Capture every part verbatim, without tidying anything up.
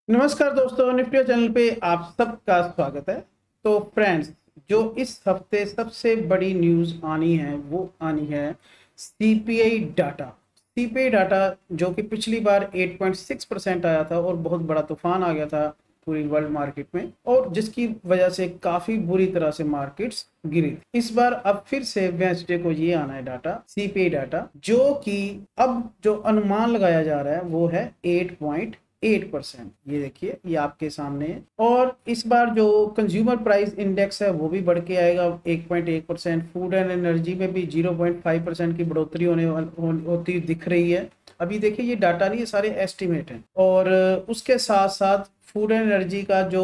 नमस्कार दोस्तों, Nifty channel पे आप सबका स्वागत है। तो फ्रेंड्स, जो इस हफ्ते सबसे बड़ी न्यूज़ आनी है वो आनी है सीपीआई डाटा। सीपीआई डाटा जो कि पिछली बार आठ पॉइंट छह परसेंट आया था और बहुत बड़ा तूफान आ गया था पूरी वर्ल्ड मार्केट में, और जिसकी वजह से काफ़ी बुरी तरह से मार्केट्स गिरी थी। इस बार अब फिर से वेंसडे को ये आना है डाटा, सीपीआई डाटा, जो कि अब जो अनुमान लगाया जा रहा है वो है आठ पॉइंट एट परसेंट। ये देखिए, ये आपके सामने है। और इस बार जो कंज्यूमर प्राइस इंडेक्स है वो भी बढ़ के आएगा एक पॉइंट एक परसेंट। फूड एंड एनर्जी में भी ज़ीरो पॉइंट फाइव परसेंट की बढ़ोतरी होने हो, होती दिख रही है। अभी देखिए, ये डाटा नहीं, ये सारे एस्टिमेट हैं। और उसके साथ साथ फूड एंड एनर्जी का जो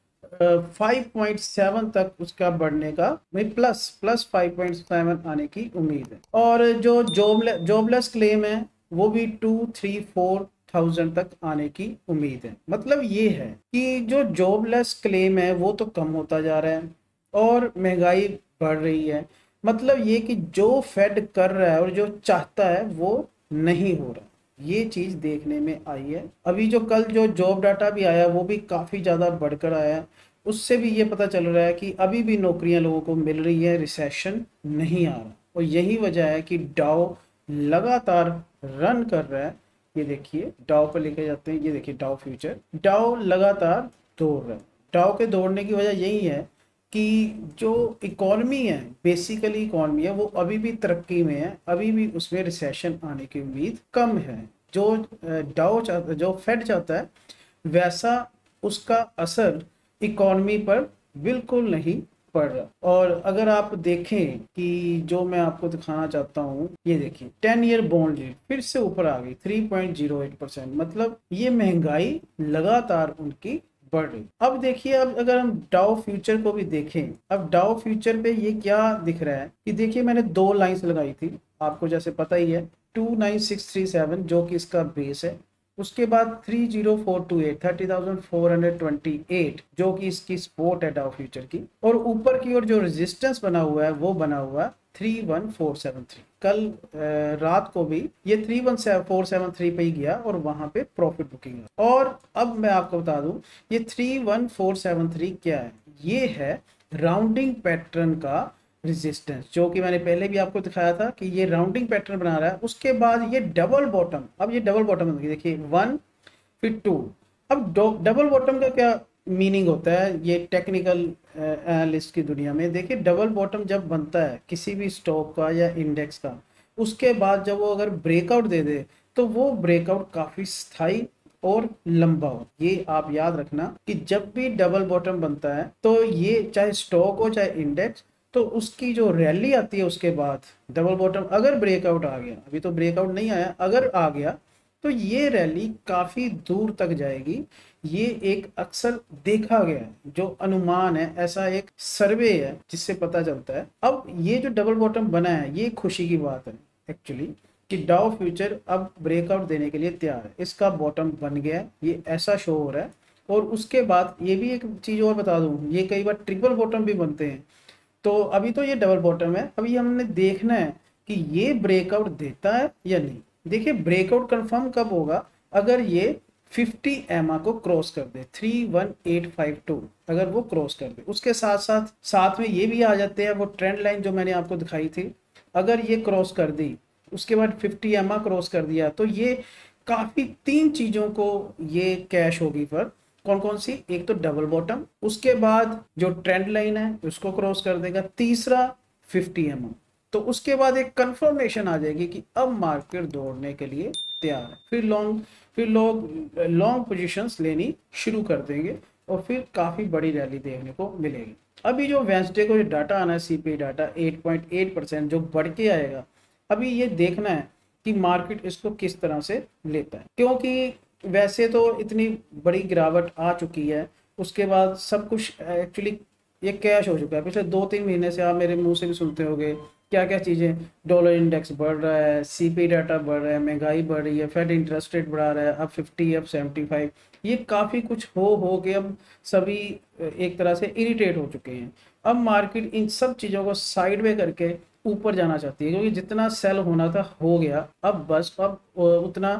फाइव पॉइंट सेवन तक उसका बढ़ने का, भाई plus plus five point seven आने की उम्मीद है। और जो जॉबले जॉबलेस क्लेम है वो भी टू थ्री फोर थाउजेंड तक आने की उम्मीद है। मतलब ये है कि जो जॉबलेस क्लेम है वो तो कम होता जा रहा है और महंगाई बढ़ रही है। मतलब ये कि जो फेड कर रहा है और जो चाहता है वो नहीं हो रहा। ये चीज देखने में आई है। अभी जो कल जो जॉब डाटा भी आया वो भी काफी ज्यादा बढ़कर आया है। उससे भी ये पता चल रहा है कि अभी भी नौकरियां लोगों को मिल रही है, रिसेशन नहीं आ रहा। और यही वजह है कि डाउ लगातार रन कर रहा है। ये देखिए, डाउ पर लेके जाते हैं। ये देखिए डाउ फ्यूचर, डाउ लगातार दौड़ रहा है। डाउ के दौड़ने की वजह यही है कि जो इकोनॉमी है, बेसिकली इकोनॉमी है, वो अभी भी तरक्की में है। अभी भी उसमें रिसेशन आने की उम्मीद कम है। जो डाउ चाहता जो फेड चाहता है वैसा उसका असर इकोनॉमी पर बिल्कुल नहीं पड़ रहा। और अगर आप देखें कि जो मैं आपको दिखाना चाहता हूँ, ये देखिए टेन ईयर बॉन्ड रेट फिर से ऊपर आ गई three point zero eight percent. मतलब ये महंगाई लगातार उनकी बढ़ रही। अब देखिए, अब अगर हम डाउ फ्यूचर को भी देखें, अब डाउ फ्यूचर पे ये क्या दिख रहा है कि देखिए, मैंने दो लाइंस लगाई थी, आपको जैसे पता ही है, two nine six three seven जो कि इसका बेस है। उसके बाद three zero four two eight thirty thousand four hundred twenty eight जो कि इसकी सपोर्ट है डाउ फ्यूचर की। और ऊपर की ओर जो रेजिस्टेंस बना हुआ है वो बना हुआ है three one four seven three. कल रात को भी ये three one four seven three पे ही गया और वहां पे प्रॉफिट बुकिंग है। और अब मैं आपको बता दूं, ये three one four seven three क्या है? ये है राउंडिंग पैटर्न का रेजिस्टेंस, जो कि मैंने पहले भी आपको दिखाया था कि ये राउंडिंग पैटर्न बना रहा है। उसके बाद ये डबल बॉटम, अब ये डबल बॉटम देखिए, वन फिर टू। अब डबल बॉटम का क्या मीनिंग होता है ये टेक्निकल एनालिस्ट की दुनिया में? देखिए, डबल बॉटम जब बनता है किसी भी स्टॉक का या इंडेक्स का, उसके बाद जब वो अगर ब्रेकआउट दे दे तो वो ब्रेकआउट काफी स्थायी और लंबा हो। ये आप याद रखना कि जब भी डबल बॉटम बनता है तो ये चाहे स्टॉक हो चाहे इंडेक्स, तो उसकी जो रैली आती है उसके बाद डबल बॉटम अगर ब्रेकआउट आ गया, अभी तो ब्रेकआउट नहीं आया, अगर आ गया तो ये रैली काफी दूर तक जाएगी। ये एक अक्सर देखा गया है, जो अनुमान है, ऐसा एक सर्वे है जिससे पता चलता है। अब ये जो डबल बॉटम बना है ये खुशी की बात है एक्चुअली, कि डाउ फ्यूचर अब ब्रेकआउट देने के लिए तैयार है। इसका बॉटम बन गया है, ये ऐसा शो हो रहा है। और उसके बाद ये भी एक चीज और बता दूं, ये कई बार ट्रिपल बॉटम भी बनते हैं। तो अभी तो ये डबल बॉटम है, अभी हमने देखना है कि ये ब्रेकआउट देता है या नहीं। देखिए, ब्रेकआउट कंफर्म कब होगा? अगर ये फिफ्टी एमआ को क्रॉस कर दे, three one eight five two अगर वो क्रॉस कर दे। उसके साथ साथ साथ में ये भी आ जाते हैं वो ट्रेंड लाइन जो मैंने आपको दिखाई थी, अगर ये क्रॉस कर दी, उसके बाद फिफ्टी एमआ क्रॉस कर दिया, तो ये काफी तीन चीजों को ये कैश होगी। पर कौन कौन सी? एक तो डबल बॉटम, उसके बाद जो ट्रेंड लाइन है उसको क्रॉस कर देगा, तीसरा फिफ्टी एम। तो उसके बाद एक कंफर्मेशन आ जाएगी कि अब मार्केट दौड़ने के लिए तैयार है। फिर लॉन्ग फिर लोग लॉन्ग पोजीशंस लेनी शुरू कर देंगे और फिर काफी बड़ी रैली देखने को मिलेगी। अभी जो वेंसडे को जो डाटा आना है, सीपीआई डाटा आठ पॉइंट आठ परसेंट जो बढ़ के आएगा, अभी ये देखना है कि मार्केट इसको किस तरह से लेता है। क्योंकि वैसे तो इतनी बड़ी गिरावट आ चुकी है, उसके बाद सब कुछ एक्चुअली ये कैश हो चुका है। पिछले दो तीन महीने से आप मेरे मुंह से भी सुनते होंगे क्या क्या चीज़ें, डॉलर इंडेक्स बढ़ रहा है, सीपी डाटा बढ़ रहा है, महंगाई बढ़ रही है, फेड इंटरेस्ट रेट बढ़ा रहा है, अब फिफ्टी अब सेवेंटी फाइव। ये काफ़ी कुछ हो हो के अब सभी एक तरह से इरिटेट हो चुके हैं। अब मार्केट इन सब चीज़ों को साइड वे करके ऊपर जाना चाहती है, क्योंकि जितना सेल होना था हो गया। अब बस अब उतना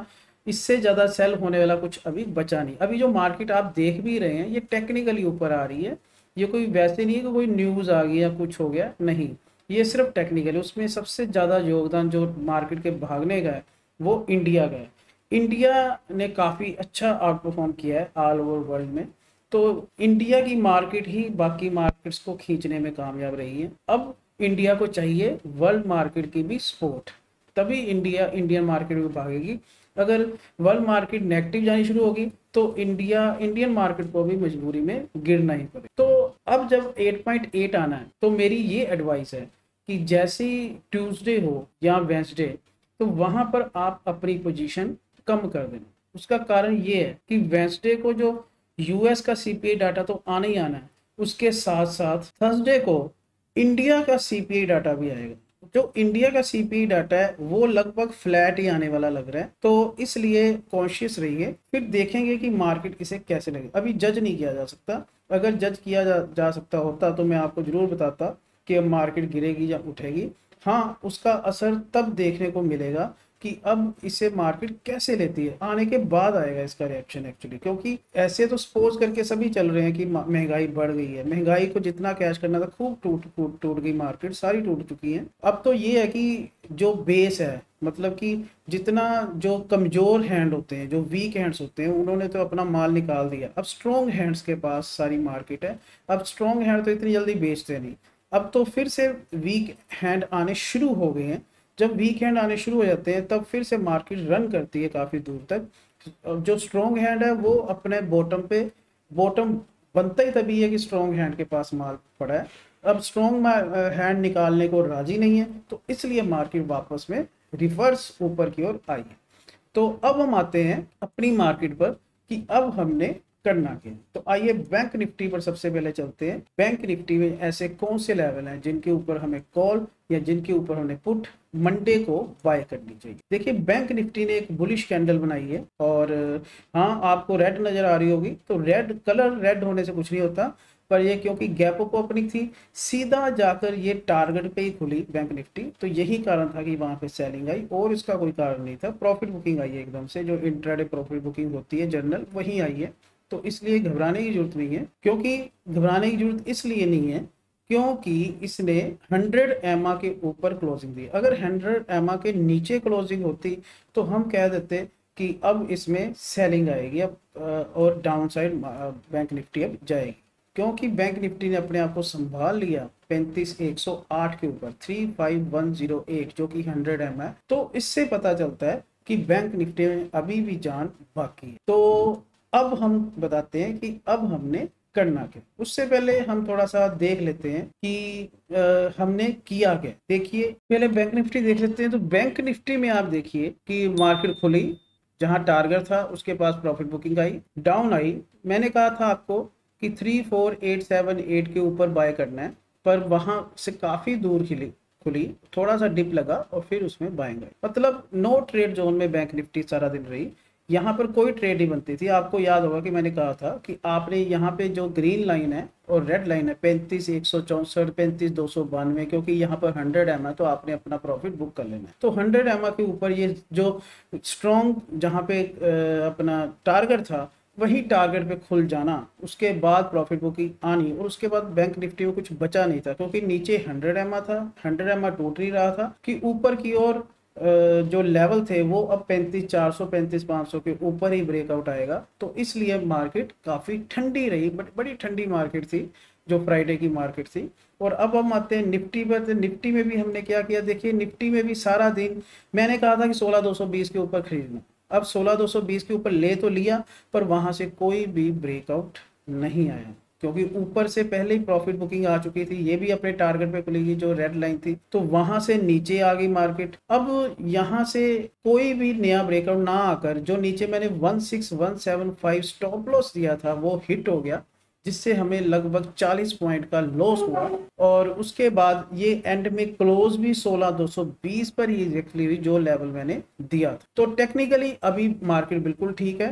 इससे ज़्यादा सेल होने वाला कुछ अभी बचा नहीं। अभी जो मार्केट आप देख भी रहे हैं ये टेक्निकली ऊपर आ रही है, ये कोई वैसे नहीं है कि कोई न्यूज़ आ गई या कुछ हो गया, नहीं, ये सिर्फ टेक्निकली। उसमें सबसे ज़्यादा योगदान जो मार्केट के भागने का है वो इंडिया का है। इंडिया ने काफ़ी अच्छा आउट परफॉर्म किया है ऑल ओवर वर्ल्ड में। तो इंडिया की मार्केट ही बाकी मार्केट्स को खींचने में कामयाब रही है। अब इंडिया को चाहिए वर्ल्ड मार्केट की भी सपोर्ट, तभी इंडिया इंडियन मार्केट में भागेगी। अगर वर्ल्ड मार्केट नेगेटिव जानी शुरू होगी तो इंडिया इंडियन मार्केट को भी मजबूरी में गिरना ही पड़े। तो अब जब एट पॉइंट एट आना है तो मेरी ये एडवाइस है कि जैसे ट्यूसडे हो या वेंसडे तो वहां पर आप अपनी पोजीशन कम कर देना। उसका कारण ये है कि वेंसडे को जो यूएस का सीपीआई डाटा तो आना ही आना है, उसके साथ साथ थर्सडे को इंडिया का सीपीआई डाटा भी आएगा। जो इंडिया का सीपीआई डाटा है वो लगभग फ्लैट ही आने वाला लग रहा है, तो इसलिए कॉन्शियस रहिए। फिर देखेंगे कि मार्केट इसे कैसे लगे। अभी जज नहीं किया जा सकता, अगर जज किया जा, जा सकता होता तो मैं आपको जरूर बताता कि अब मार्केट गिरेगी या उठेगी। हाँ, उसका असर तब देखने को मिलेगा कि अब इसे मार्केट कैसे लेती है, आने के बाद आएगा इसका रिएक्शन एक्चुअली। क्योंकि ऐसे तो सपोज करके सभी चल रहे हैं कि महंगाई बढ़ गई है, महंगाई को जितना कैश करना था खूब टूट टूट टूट गई, मार्केट सारी टूट चुकी है। अब तो ये है कि जो बेस है, मतलब कि जितना जो कमजोर हैंड होते हैं, जो वीक हैंड्स होते हैं, उन्होंने तो अपना माल निकाल दिया। अब स्ट्रॉन्ग हैंड्स के पास सारी मार्केट है। अब स्ट्रॉन्ग हैंड तो इतनी जल्दी बेचते नहीं, अब तो फिर से वीक हैंड आने शुरू हो गए हैं। जब वीक हैंड आने शुरू हो जाते हैं तब फिर से मार्केट रन करती है काफ़ी दूर तक। जो स्ट्रॉन्ग हैंड है वो अपने बॉटम पे, बॉटम बनता ही तभी है कि स्ट्रॉन्ग हैंड के पास माल पड़ा है। अब स्ट्रॉन्ग हैंड निकालने को राजी नहीं है, तो इसलिए मार्केट वापस में रिवर्स ऊपर की ओर आई है। तो अब हम आते हैं अपनी मार्केट पर कि अब हमने करना क्या। तो आइए बैंक निफ्टी पर सबसे पहले चलते हैं। बैंक निफ्टी में ऐसे कौन से लेवल हैं जिनके ऊपर हमें कॉल या जिनके ऊपर हमें पुट मंडे को बाय करनी चाहिए। देखिए, बैंक निफ्टी ने एक बुलिश कैंडल बनाई है और हाँ, आपको रेड नजर आ रही होगी, तो रेड कलर रेड होने से कुछ नहीं होता, पर ये क्योंकि गैप अप ओपनिंग थी, सीधा जाकर ये टारगेट पे ही खुली बैंक निफ्टी, तो यही कारण था कि वहां पे सेलिंग आई और इसका कोई कारण नहीं था। प्रॉफिट बुकिंग आई है एकदम से, जो इंट्राडे प्रॉफिट बुकिंग होती है जनरल, वही आई है। तो इसलिए घबराने की जरूरत नहीं है। क्योंकि घबराने की जरूरत इसलिए नहीं है क्योंकि इसने हंड्रेड एमा के ऊपर क्लोजिंग दी। अगर हंड्रेड एमा के नीचे क्लोजिंग होती तो हम कह देते कि अब इसमें सेलिंग आएगी अब और डाउन साइड बैंक निफ्टी अब जाएगी। क्योंकि बैंक निफ्टी ने अपने आप को संभाल लिया पैंतीस एक सौ आठ के ऊपर, three five one zero eight, जो कि हंड्रेड एम है, तो इससे पता चलता है कि बैंक निफ्टी में अभी भी जान बाकी है। तो अब हम बताते हैं कि अब हमने करना क्या। उससे पहले हम थोड़ा सा देख लेते हैं कि आ, हमने किया क्या। देखिए, पहले बैंक निफ्टी देख लेते हैं। तो बैंक निफ्टी में आप देखिए कि मार्केट खुली, जहां टारगेट था उसके पास प्रॉफिट बुकिंग आई, डाउन आई। मैंने कहा था आपको कि three four eight seven eight के ऊपर बाय करना है, पर वहां से काफी दूर खिली खुली, थोड़ा सा डिप लगा और फिर उसमें बाइंग आई। मतलब नो ट्रेड जोन में बैंक निफ्टी सारा दिन रही, यहाँ पर कोई ट्रेड नहीं बनती थी। आपको याद होगा कि मैंने कहा था कि आपने यहाँ पे जो ग्रीन लाइन है और रेड लाइन है पैंतीस एक सौ चौसठ पैंतीस दो सौ बानवे, क्योंकि यहाँ पर हंड्रेड एम है तो आपने अपना प्रॉफिट बुक कर लेना है। तो हंड्रेड एम के ऊपर ये जो स्ट्रॉन्ग जहाँ पे अपना टारगेट था वही टारगेट पे खुल जाना, उसके बाद प्रॉफिट बुकिंग आनी, और उसके बाद बैंक निफ्टी में कुछ बचा नहीं था क्योंकि नीचे हंड्रेड एम था, हंड्रेड एम टूट नहीं रहा था कि ऊपर की ओर जो लेवल थे वो अब पैंतीस चार सौ पैंतीस पाँच सौ के ऊपर ही ब्रेकआउट आएगा। तो इसलिए मार्केट काफ़ी ठंडी रही, बट बड़ी ठंडी मार्केट थी जो फ्राइडे की मार्केट थी। और अब हम आते हैं निफ्टी पर। तो निफ्टी में भी हमने क्या किया, देखिए निफ्टी में भी सारा दिन मैंने कहा था कि सोलह दो सौ बीस के ऊपर खरीदना। अब सोलह दो सौ बीस के ऊपर ले तो लिया, पर वहां से कोई भी ब्रेकआउट नहीं आया क्योंकि ऊपर से पहले ही प्रॉफिट बुकिंग आ चुकी थी। ये भी अपने टारगेट पे खुलेगी जो रेड लाइन थी, तो वहां से नीचे आ गई मार्केट। अब यहां से कोई भी नया ब्रेकआउट ना आकर जो नीचे मैंने one six one seven five stop loss दिया था वो हिट हो गया, जिससे हमें लगभग चालीस पॉइंट का लॉस हुआ। और उसके बाद ये एंड में क्लोज भी सोलह दो सौ बीस पर ही एग्जैक्टली जो लेवल मैंने दिया था। तो टेक्निकली अभी मार्केट बिल्कुल ठीक है,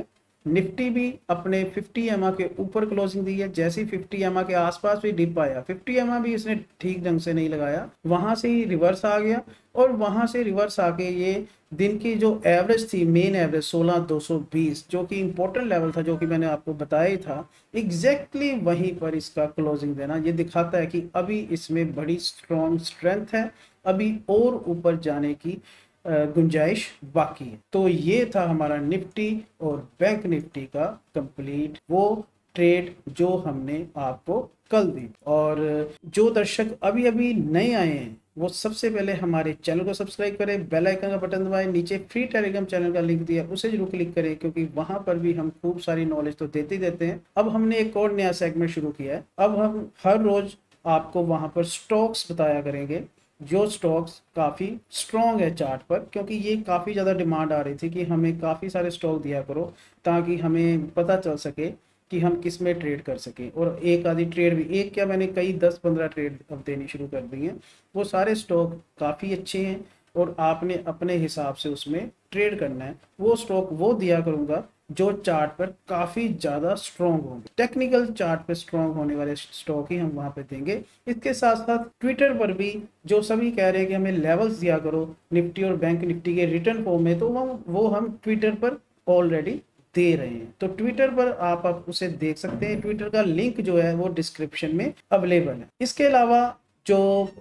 निफ्टी भी अपने फिफ्टी एम के ऊपर क्लोजिंग दी है, जैसे ही फिफ्टी एम के आसपास भी डिप आया, फिफ्टी एम भी इसने ठीक ढंग से नहीं लगाया, वहां से ही रिवर्स आ गया और वहां से रिवर्स आके ये दिन की जो एवरेज थी, मेन एवरेज सोलह दो सौ बीस, जो कि इंपॉर्टेंट लेवल था, जो कि मैंने आपको बताया ही था, एग्जैक्टली exactly वहीं पर इसका क्लोजिंग देना ये दिखाता है कि अभी इसमें बड़ी स्ट्रॉन्ग स्ट्रेंथ है, अभी और ऊपर जाने की गुंजाइश बाकी है। तो ये था हमारा निफ्टी और बैंक निफ्टी का कंप्लीट वो ट्रेड जो हमने आपको कल दी। और जो दर्शक अभी अभी नए आए हैं वो सबसे पहले हमारे चैनल को सब्सक्राइब करें, बेल आइकन का बटन दबाएं, नीचे फ्री टेलीग्राम चैनल का लिंक दिया उसे जरूर क्लिक करें, क्योंकि वहां पर भी हम खूब सारी नॉलेज तो देते ही देते हैं। अब हमने एक और नया सेगमेंट शुरू किया है, अब हम हर रोज आपको वहां पर स्टॉक्स बताया करेंगे, जो स्टॉक्स काफ़ी स्ट्रॉन्ग है चार्ट पर, क्योंकि ये काफ़ी ज़्यादा डिमांड आ रही थी कि हमें काफ़ी सारे स्टॉक दिया करो ताकि हमें पता चल सके कि हम किस में ट्रेड कर सकें। और एक आधी ट्रेड भी, एक क्या मैंने कई दस पंद्रह ट्रेड अब देनी शुरू कर दी हैं, वो सारे स्टॉक काफ़ी अच्छे हैं और आपने अपने हिसाब से उसमें ट्रेड करना है। वो स्टॉक वो दिया करूँगा जो चार्ट पर काफ़ी ज़्यादा स्ट्रॉन्ग होंगे, टेक्निकल चार्ट पे स्ट्रॉन्ग होने वाले स्टॉक ही हम वहाँ पे देंगे। इसके साथ साथ ट्विटर पर भी जो सभी कह रहे हैं कि हमें लेवल्स दिया करो निफ्टी और बैंक निफ्टी के रिटर्न फॉर्म में, तो वो वो हम ट्विटर पर ऑलरेडी दे रहे हैं। तो ट्विटर पर आप आप उसे देख सकते हैं, ट्विटर का लिंक जो है वो डिस्क्रिप्शन में अवेलेबल है। इसके अलावा जो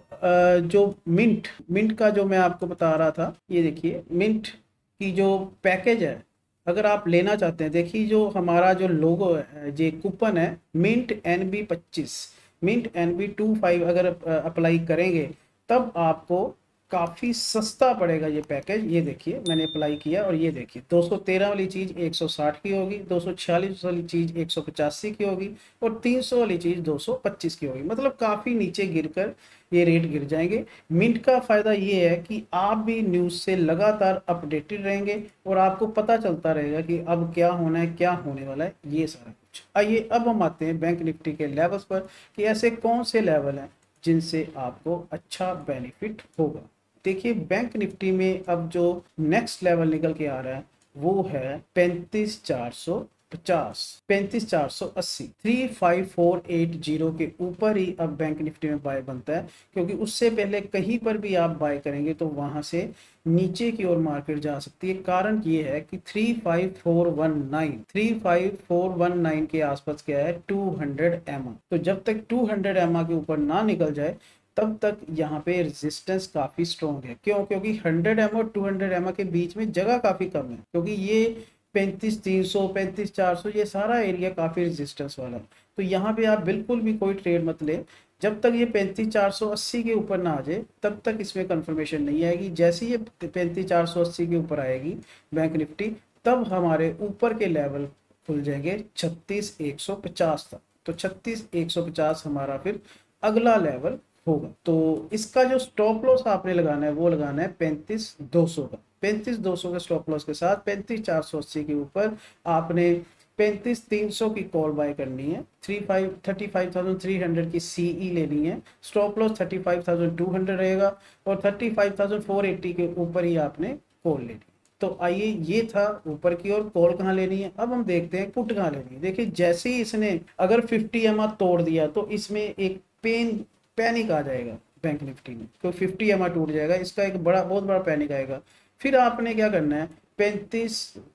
जो मिंट मिंट का जो मैं आपको बता रहा था, ये देखिए मिंट की जो पैकेज है, अगर आप लेना चाहते हैं, देखिए जो हमारा जो लोगो है, जो कूपन है मिंट एन बी पच्चीस, mint N B two five अगर अप्लाई करेंगे तब आपको काफ़ी सस्ता पड़ेगा ये पैकेज। ये देखिए मैंने अप्लाई किया और ये देखिए दो सौ तेरह वाली चीज़ एक सौ साठ की होगी, दो सौ छियालीस वाली चीज़ एक सौ पचासी की होगी और तीन सौ वाली चीज़ दो सौ पच्चीस की होगी, मतलब काफ़ी नीचे गिरकर ये रेट गिर जाएंगे। मिंट का फ़ायदा ये है कि आप भी न्यूज़ से लगातार अपडेटेड रहेंगे और आपको पता चलता रहेगा कि अब क्या होना है, क्या होने वाला है, ये सारा कुछ। आइए अब हम आते हैं बैंक निफ्टी के लेवल्स पर कि ऐसे कौन से लेवल हैं जिनसे आपको अच्छा बेनिफिट होगा। देखिए बैंक निफ्टी में अब जो नेक्स्ट लेवल निकल के आ रहा है वो है पैंतीस चार सौ पचास, पैंतीस चार सौ अस्सी, three five four eight zero के ऊपर ही अब बैंक निफ्टी में बाय बनता है, क्योंकि उससे पहले कहीं पर भी आप बाय करेंगे तो वहां से नीचे की ओर मार्केट जा सकती है। कारण ये है कि three five four one nine, three five four one nine के आसपास क्या है टू हंड्रेड एम, तो जब तक टू हंड्रेड एम के ऊपर ना निकल जाए तब तक यहाँ पे रेजिस्टेंस काफी स्ट्रॉन्ग है। क्यों? क्योंकि हंड्रेड एम और टू हंड्रेड एम के बीच में जगह काफी कम है, क्योंकि ये पैंतीस तीन सौ, पैंतीस चार सौ, ये सारा एरिया काफी रेजिस्टेंस वाला है। तो यहाँ पे आप बिल्कुल भी कोई ट्रेड मत ले जब तक ये पैंतीस चार सौ अस्सी के ऊपर ना आ जाए, तब तक इसमें कंफर्मेशन नहीं आएगी। जैसे ये पैंतीस चार सौ अस्सी के ऊपर आएगी बैंक निफ्टी, तब हमारे ऊपर के लेवल खुल जाएंगे छत्तीस एक सौ पचास तक। तो छत्तीस एक सौ पचास हमारा फिर अगला लेवल होगा। तो इसका जो स्टॉप लॉस आपने लगाना है वो लगाना है पैंतीस दो सौ का, पैंतीस दो सौ के स्टॉप लॉस के साथ पैंतीस चार सौ अस्सी के ऊपर आपने पैंतीस तीन सौ की कॉल बाय करनी है, three five thirty five thousand three hundred की सीई लेनी है, stop loss thirty five thousand two hundred रहेगा और thirty five thousand four eighty के ऊपर ही आपने कॉल लेनी है। तो आइए ये था ऊपर की ओर कॉल कहाँ लेनी है। अब हम देखते हैं पुट कहाँ लेनी है। देखिए जैसे ही इसने अगर फिफ्टी एम तोड़ दिया तो इसमें एक पेन पैनिक आ जाएगा बैंक निफ्टी में, तो फिफ्टी एम टूट जाएगा, इसका एक बड़ा बहुत बड़ा पैनिक आएगा। फिर आपने क्या करना है, पैंतीस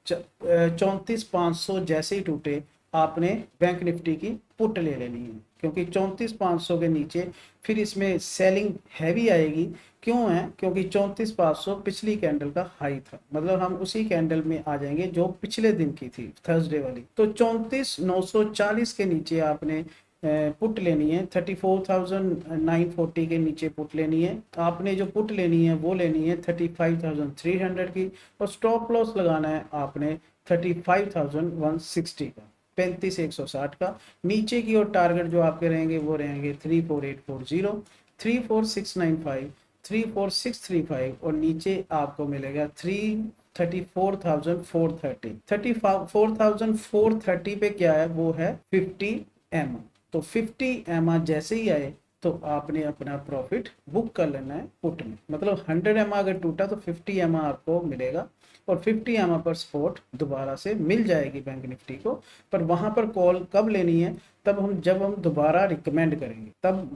चौंतीस पाँच सौ जैसे ही टूटे आपने बैंक निफ्टी की पुट ले लेनी है, क्योंकि चौंतीस पाँच सौ के नीचे फिर इसमें सेलिंग हैवी आएगी। क्यों है? क्योंकि चौंतीस पाँच सौ पिछली कैंडल का हाई था, मतलब हम उसी कैंडल में आ जाएंगे जो पिछले दिन की थी थर्सडे वाली। तो चौंतीस नौ सौ चालीस के नीचे आपने पुट लेनी है, thirty four thousand nine forty के नीचे पुट लेनी है। आपने जो पुट लेनी है वो लेनी है thirty five thousand three hundred की और स्टॉप लॉस लगाना है आपने thirty five thousand one sixty का, पैंतीस एक सौ साठ का। नीचे की ओर टारगेट जो आपके रहेंगे वो रहेंगे three four eight four zero, three four six nine five, three four six three five और नीचे आपको मिलेगा three thirty four thousand four thirty. Thirty four thousand four thirty पे क्या है वो है फिफ्टी एम। तो फिफ्टी एम जैसे ही आए तो आपने अपना प्रॉफिट बुक कर लेना है पुट में। मतलब हंड्रेड एम अगर टूटा तो फिफ्टी एम आपको मिलेगा और फिफ्टी एम पर सपोर्ट दोबारा से मिल जाएगी बैंक निफ्टी को। पर वहाँ पर कॉल कब लेनी है, तब हम जब हम दोबारा रिकमेंड करेंगे,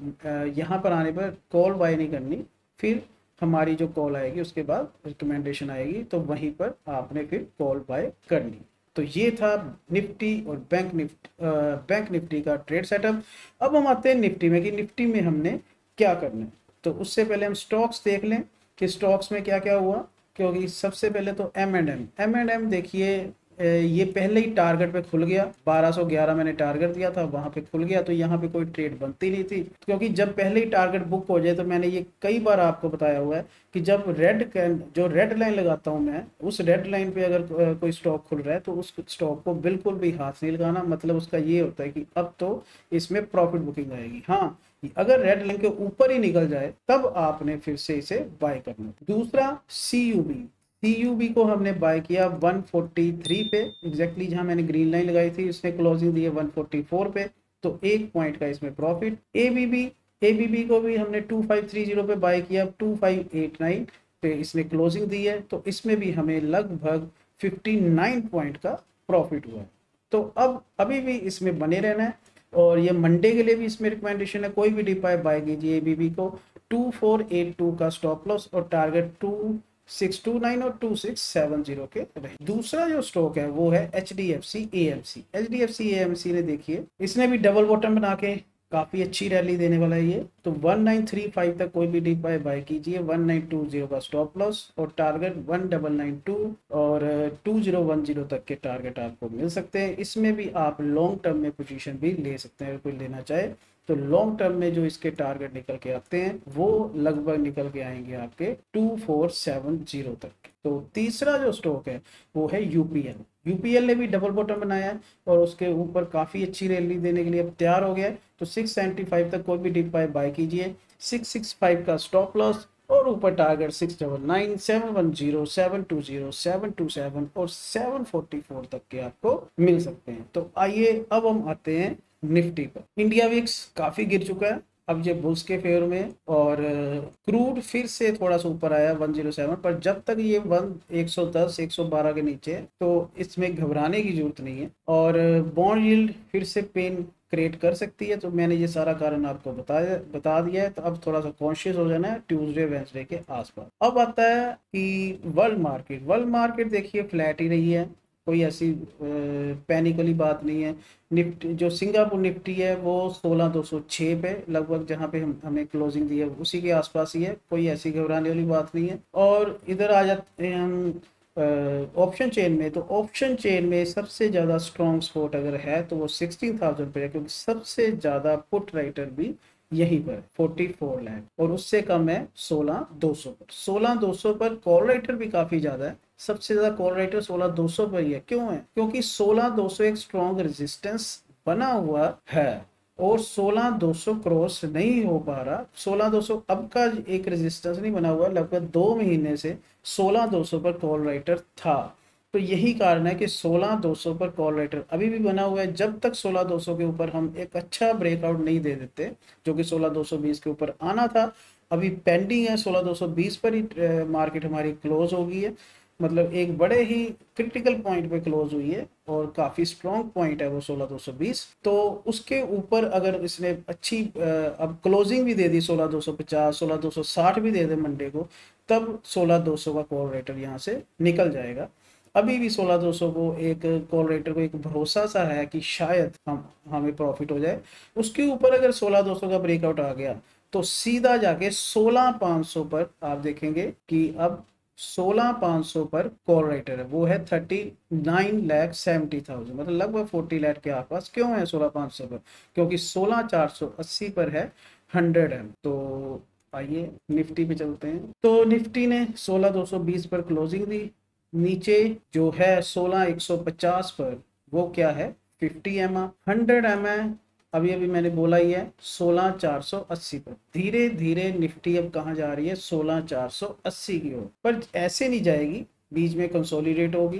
तब यहाँ पर आने पर कॉल बाय नहीं करनी, फिर हमारी जो कॉल आएगी उसके बाद रिकमेंडेशन आएगी, तो वहीं पर आपने फिर कॉल बाय करनी। तो ये था निफ्टी और बैंक निफ्टी बैंक निफ्टी का ट्रेड सेटअप। अब हम आते हैं निफ्टी में कि निफ्टी में हमने क्या करना है। तो उससे पहले हम स्टॉक्स देख लें कि स्टॉक्स में क्या क्या हुआ, क्योंकि सबसे पहले तो M and M M and M देखिए, ये पहले ही टारगेट पे खुल गया। बारह सौ ग्यारह मैंने टारगेट दिया था, वहां पे खुल गया, तो यहाँ पे कोई ट्रेड बनती नहीं थी, क्योंकि जब पहले ही टारगेट बुक हो जाए, तो मैंने ये कई बार आपको बताया हुआ है कि जब रेड जो रेड लाइन लगाता हूँ मैं, उस रेड लाइन पे अगर कोई स्टॉक खुल रहा है तो उस स्टॉक को बिल्कुल भी हाथ नहीं लगाना। मतलब उसका ये होता है कि अब तो इसमें प्रॉफिट बुकिंग आएगी। हाँ, अगर रेड लाइन के ऊपर ही निकल जाए तब आपने फिर से इसे बाय करना। दूसरा C U B C U B को हमने बाय किया वन फोर्टी थ्री पे एग्जैक्टली, जहां मैंने ग्रीन लाइन लगाई थी इसने क्लोजिंग दी है वन फोर्टी फोर पे, तो एक पॉइंट का इसमें प्रॉफिट। एबीबी एबीबी को भी हमने टू फाइव थ्री जीरो पे बाय किया, टू फाइव एट नाइन पे इसने क्लोजिंग दी है, तो इसमें भी हमें लगभग फिफ्टी नाइन पॉइंट का प्रॉफिट हुआ है। तो अब अभी भी इसमें बने रहना है, और ये मंडे के लिए भी इसमें रिकमेंडेशन है, कोई भी डिपाई बाय कीजिए एबीबी को। टू फोर एट टू का स्टॉप लॉस और target two six two nine और टू सिक्स सेवन जीरो के रहे। दूसरा जो स्टॉक है वो है H D F C A M C. H D F C A M C ने देखिए, इसने भी डबल बॉटम बना के काफी अच्छी रैली देने वाला है ये। तो वन नाइन थ्री फाइव तक कोई भी डिप बाय बाय कीजिए, वन नाइन टू जीरो का स्टॉप लॉस और target one double nine two और टू जीरो वन जीरो तक के टारगेट आपको मिल सकते हैं। इसमें भी आप लॉन्ग टर्म में पोजीशन भी ले सकते हैं, अगर कोई लेना चाहे तो। लॉन्ग टर्म में जो इसके टारगेट निकल के आते हैं वो लगभग निकल के आएंगे आपके टू फोर सेवन जीरो तक। तो तीसरा जो स्टॉक है वो है यूपीएल। यूपीएल ने भी डबल बॉटम बनाया है और उसके ऊपर काफी अच्छी रैली देने के लिए अब तैयार हो गया है। तो सिक्स सेवेंटी फाइव तक कोई भी डिप बाय बाय कीजिए, सिक्स सिक्स फाइव का स्टॉप लॉस और ऊपर target six double nine seven one zero seven two zero seven two seven और सेवन फोर्टी फोर तक के आपको मिल सकते हैं। तो आइए अब हम आते हैं निफ्टी पर। इंडिया विक्स काफी गिर चुका है अब ये बुल्स के फेवर में, और क्रूड फिर से थोड़ा सा ऊपर आया वन जीरो सेवन पर। जब तक ये वन एक सौ दस एक सौ बारह के नीचे तो इसमें घबराने की जरूरत नहीं है, और बॉन्ड यील्ड फिर से पेन क्रिएट कर सकती है। तो मैंने ये सारा कारण आपको बताया बता दिया है, तो अब थोड़ा सा कॉन्शियस हो जाना है ट्यूसडे वेंसडे के आसपास। अब आता है कि वर्ल्ड मार्केट वर्ल्ड मार्केट देखिए फ्लैट ही रही है, कोई ऐसी पैनिक वाली बात नहीं है। निफ्टी जो सिंगापुर निफ्टी है वो सोलह दो सौ छः पे लगभग, जहाँ पे हम हमें क्लोजिंग दी है उसी के आसपास ही है, कोई ऐसी घबराने वाली बात नहीं है। और इधर आ जाते हैं हम ऑप्शन चेन में। तो ऑप्शन चेन में सबसे ज़्यादा स्ट्रॉन्ग स्पॉट अगर है तो वो सिक्सटीन थाउजेंड पे है, क्योंकि सबसे ज़्यादा पुट राइटर भी यहीं पर फोर्टी फोर लाख, और उससे कम है सोलह दो सौ पर। सोलह दो सौ पर कॉल राइटर भी काफ़ी ज़्यादा है, सबसे ज़्यादा कॉल राइटर सोलह दो सौ पर ही है। क्यों है? क्योंकि सोलह दो सौ एक स्ट्रॉन्ग रेजिस्टेंस बना हुआ है और सोलह दो सौ क्रॉस नहीं हो पा रहा। सोलह दो सौ अब का एक रेजिस्टेंस नहीं बना हुआ, लगभग दो महीने से सोलह दो सौ पर कॉल राइटर था। तो यही कारण है कि सोलह दो सौ पर कॉल राइटर अभी भी बना हुआ है। जब तक सोलह दो सौ के ऊपर हम एक अच्छा ब्रेकआउट नहीं दे देते, जो कि सोलह दो सौ बीस के ऊपर आना था, अभी पेंडिंग है। सोलह दो सौ बीस पर ही मार्केट हमारी क्लोज हो गई है, मतलब एक बड़े ही क्रिटिकल पॉइंट पे क्लोज हुई है और काफ़ी स्ट्रॉन्ग पॉइंट है वो सोलह दो सौ बीस। तो उसके ऊपर अगर इसने अच्छी अब क्लोजिंग भी दे दी सोलह दो सौ पचास सोलह दो सौ साठ भी दे दे मंडे को, तब सोलह दो सौ का कॉल रेटर यहाँ से निकल जाएगा। अभी भी सोलह दो सौ को एक कॉल रेटर को एक भरोसा सा है कि शायद हम हमें प्रॉफिट हो जाए। उसके ऊपर अगर सोलह दो सौ का ब्रेकआउट आ गया तो सीधा जाके सोलह पाँच सौ पर आप देखेंगे कि अब सोलह पाँच सौ पर कॉल राइटर है, वो है thirty nine lakh seventy thousand, मतलब लगभग फोर्टी लाख के आसपास। क्यों है सोलह पाँच सौ पर? क्योंकि सोलह चार सौ अस्सी पर है हंड्रेड एम। तो आइए निफ्टी पे चलते हैं। तो निफ्टी ने सोलह दो सौ बीस पर क्लोजिंग दी। नीचे जो है सोलह एक सौ पचास पर वो क्या है फिफ्टी एम हंड्रेड एम है। अभी अभी मैंने बोला ही है सोलह चार सौ अस्सी पर। धीरे धीरे निफ्टी अब कहाँ जा रही है? सोलह चार सौ अस्सी की ओर। पर ऐसे नहीं जाएगी, बीच में कंसोलिडेट होगी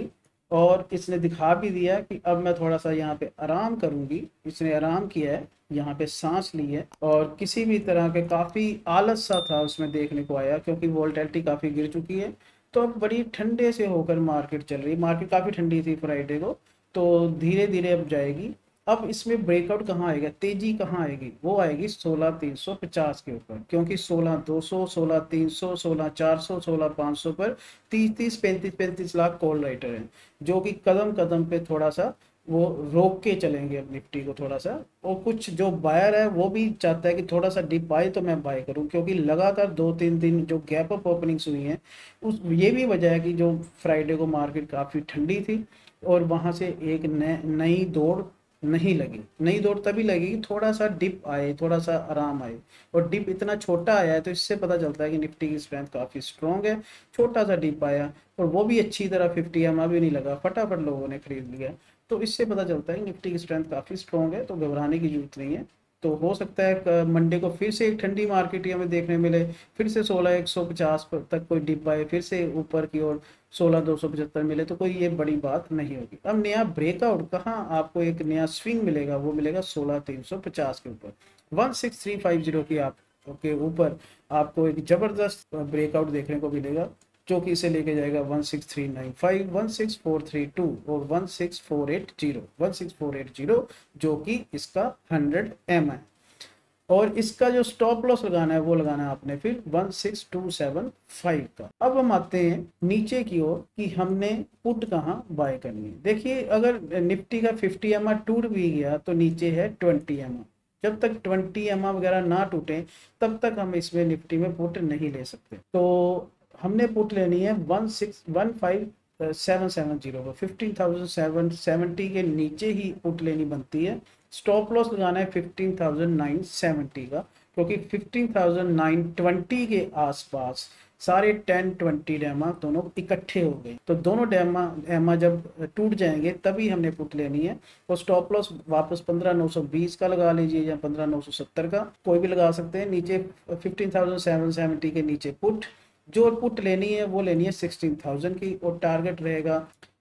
और इसने दिखा भी दिया कि अब मैं थोड़ा सा यहाँ पे आराम करूंगी। इसने आराम किया है, यहाँ पे सांस ली है, और किसी भी तरह के काफ़ी आलस सा था उसमें देखने को आया, क्योंकि वोल्टेलिटी काफ़ी गिर चुकी है। तो अब बड़ी ठंडे से होकर मार्केट चल रही है। मार्केट काफ़ी ठंडी थी फ्राइडे को, तो धीरे धीरे अब जाएगी। अब इसमें ब्रेकआउट कहाँ आएगा, तेजी कहाँ आएगी, वो आएगी सोलह तीन सौ पचास के ऊपर, क्योंकि सोलह दो सौ, सोलह तीन सौ, सोलह चार सौ, सोलह पाँच सौ पर तीस तीस पैंतीस पैंतीस लाख कॉल राइटर हैं, जो कि कदम कदम पे थोड़ा सा वो रोक के चलेंगे अब निफ्टी को थोड़ा सा। और कुछ जो बायर है वो भी चाहता है कि थोड़ा सा डिप आए तो मैं बाय करूं, क्योंकि लगातार दो तीन दिन जो गैप अप ओपनिंग्स हुई हैं, उस ये भी वजह है कि जो फ्राइडे को मार्केट काफ़ी ठंडी थी और वहां से एक नई दौड़ नहीं लगी। नई दौड़ तभी लगेगी थोड़ा सा डिप आए, थोड़ा सा आराम आए। और डिप इतना छोटा आया है तो इससे पता चलता है कि निफ्टी की स्ट्रेंथ काफ़ी स्ट्रॉन्ग है। छोटा सा डिप आया और वो भी अच्छी तरह फिफ्टी एम भी नहीं लगा, फटाफट लोगों ने खरीद लिया। तो इससे पता चलता है कि निफ्टी की स्ट्रेंथ काफ़ी स्ट्रॉन्ग है, तो घबराने की जरूरत नहीं है। तो हो सकता है मंडे को फिर से एक ठंडी मार्केट हमें देखने मिले, फिर से सोलह एक सौ पचास तक कोई डिप आए, फिर से ऊपर की ओर सोलह दो सौ पचहत्तर मिले, तो कोई ये बड़ी बात नहीं होगी। अब नया ब्रेकआउट कहाँ आपको एक नया स्विंग मिलेगा, वो मिलेगा सोलह तीन सौ पचास के ऊपर। One six three five zero की आप के ऊपर आपको एक जबरदस्त ब्रेकआउट देखने को मिलेगा, जो कि इसे लेके जाएगा one six three nine five, one six four three two और one six four eight zero, one six four eight zero, जो कि इसका हंड्रेड एम है। और इसका जो स्टॉप लॉस लगाना है वो लगाना है आपने फिर one six two seven five का। अब हम आते हैं नीचे की ओर कि हमने पुट कहाँ बाय करनी है। देखिए, अगर निफ्टी का फिफ्टी एम टूट भी गया तो नीचे है ट्वेंटी एम। जब तक ट्वेंटी एम वगैरह ना टूटे तब तक हम इसमें निफ्टी में पुट नहीं ले सकते। तो हमने पुट लेनी है one six one five seven seven zero पर, फिफ्टीन थाउजेंड सेवन सेवेंटी के नीचे ही पुट लेनी बनती है। स्टॉप लॉस लगाना है फिफ्टीन थाउजेंड नाइन सेवेंटी का, क्योंकि फिफ्टीन थाउजेंड नाइन ट्वेंटी के आसपास सारे टेन ट्वेंटी डैमा दोनों इकट्ठे हो गए। तो दोनों डैमा एमा जब टूट जाएंगे तभी हमने पुट लेनी है। और स्टॉप लॉस वापस पंद्रह नौ सौ बीस का लगा लीजिए या पंद्रह नौ सौ सत्तर का, कोई भी लगा सकते हैं। नीचे फिफ्टीन थाउजेंड सेवन सेवेंटी के नीचे पुट, जो पुट लेनी है वो लेनी है सिक्सटीन थाउजेंड की, और टारगेट रहेगा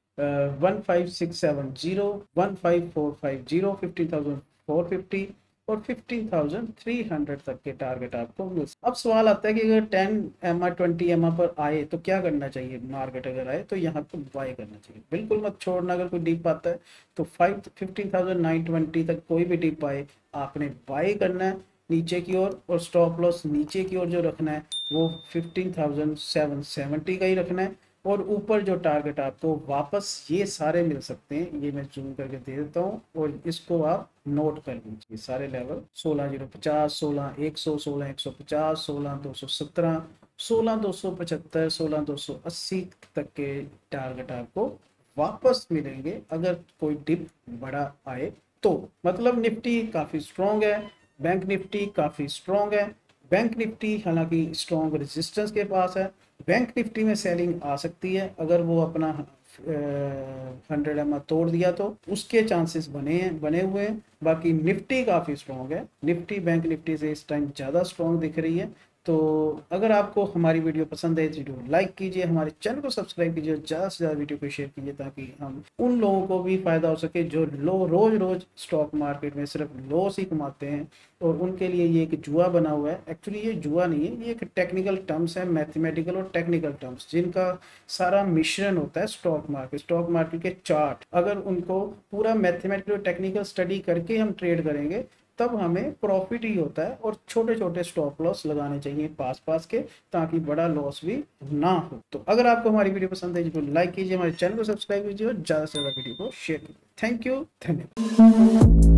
one five six seven zero, one five four five zero, fifteen thousand four fifty और फिफ्टीन थाउजेंड थ्री हंड्रेड तक के टारगेट आपको मिल। अब सवाल आता है कि अगर टेन एम ट्वेंटी एम पर आए तो क्या करना चाहिए। मार्केट अगर आए तो यहाँ पर बाय करना चाहिए, बिल्कुल मत छोड़ना। अगर कोई डिप आता है तो five fifteen thousand nine twenty तक कोई भी डिप आए आपने बाय करना है नीचे की ओर। और स्टॉप लॉस नीचे की ओर जो रखना है वो फिफ्टीन थाउजेंड सेवन सेवेंटी का ही रखना है। और ऊपर जो टारगेट आपको वापस ये सारे मिल सकते हैं, ये मैं जूम करके दे देता हूँ और इसको आप नोट कर लीजिए। सारे लेवल सोलह जीरो पचास, सोलह एक सौ, सोलह एक सौ पचास, सोलह दो सौ सत्रह, सोलह दो सौ पचहत्तर, सोलह दो सौ अस्सी तक के टारगेट आपको वापस मिलेंगे अगर कोई डिप बड़ा आए तो। मतलब निफ्टी काफ़ी स्ट्रॉन्ग है, बैंक निफ्टी काफ़ी स्ट्रॉन्ग है। बैंक निफ्टी हालांकि स्ट्रॉन्ग रेजिस्टेंस के पास है। बैंक निफ्टी में सेलिंग आ सकती है अगर वो अपना हंड्रेड एम तोड़ दिया तो उसके चांसेस बने हैं बने हुए हैं। बाकी निफ्टी काफ़ी स्ट्रॉन्ग है, निफ्टी बैंक निफ्टी से इस टाइम ज़्यादा स्ट्रॉन्ग दिख रही है। तो अगर आपको हमारी वीडियो पसंद है तो वीडियो लाइक कीजिए, हमारे चैनल को सब्सक्राइब कीजिए, ज़्यादा से ज़्यादा वीडियो को शेयर कीजिए, ताकि हम उन लोगों को भी फ़ायदा हो सके जो लो रोज़ रोज़ स्टॉक मार्केट में सिर्फ लॉस ही कमाते हैं। और उनके लिए ये एक जुआ बना हुआ है। एक्चुअली ये जुआ नहीं है, ये एक टेक्निकल टर्म्स है, मैथमेटिकल और टेक्निकल टर्म्स, जिनका सारा मिश्रण होता है स्टॉक मार्केट। स्टॉक मार्केट के चार्ट अगर उनको पूरा मैथमेटिकल और टेक्निकल स्टडी करके हम ट्रेड करेंगे तब हमें प्रॉफिट ही होता है। और छोटे छोटे स्टॉप लॉस लगाने चाहिए पास पास के, ताकि बड़ा लॉस भी ना हो। तो अगर आपको हमारी वीडियो पसंद है तो लाइक कीजिए, हमारे चैनल को सब्सक्राइब कीजिए और ज़्यादा से ज़्यादा वीडियो को शेयर कीजिए। थैंक यू, धन्यवाद।